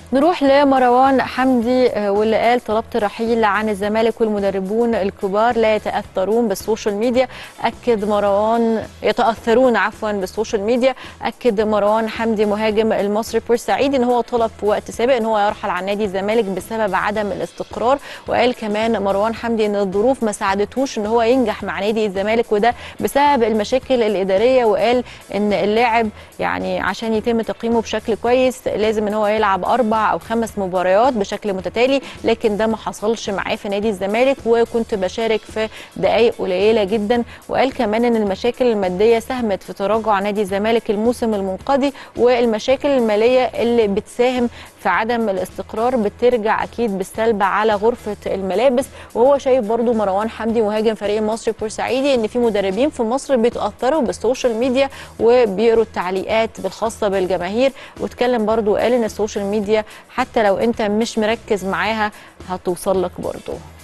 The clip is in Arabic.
نروح لمروان حمدي واللي قال طلبت الرحيل عن الزمالك والمدربون الكبار لا يتأثرون بالسوشيال ميديا. يتأثرون بالسوشيال ميديا. أكد مروان حمدي مهاجم المصري بورسعيد ان هو طلب في وقت سابق ان هو يرحل عن نادي الزمالك بسبب عدم الاستقرار. وقال كمان مروان حمدي ان الظروف ما ساعدتهوش ان هو ينجح مع نادي الزمالك وده بسبب المشاكل الإدارية. وقال ان اللاعب يعني عشان يتم تقييمه بشكل كويس لازم ان هو يلعب 4 أو 5 مباريات بشكل متتالي، لكن ده ما حصلش معاه في نادي الزمالك وكنت بشارك في دقائق قليله جدا. وقال كمان ان المشاكل الماديه ساهمت في تراجع نادي الزمالك الموسم المنقضي، والمشاكل الماليه اللي بتساهم في عدم الاستقرار بترجع اكيد بالسلب على غرفه الملابس. وهو شايف برضو مروان حمدي مهاجم فريق المصري بورسعيدي ان في مدربين في مصر بيتاثروا بالسوشيال ميديا وبيقروا التعليقات الخاصه بالجماهير. واتكلم برضو وقال ان السوشيال ميديا حتى لو انت مش مركز معاها هتوصل لك برضو.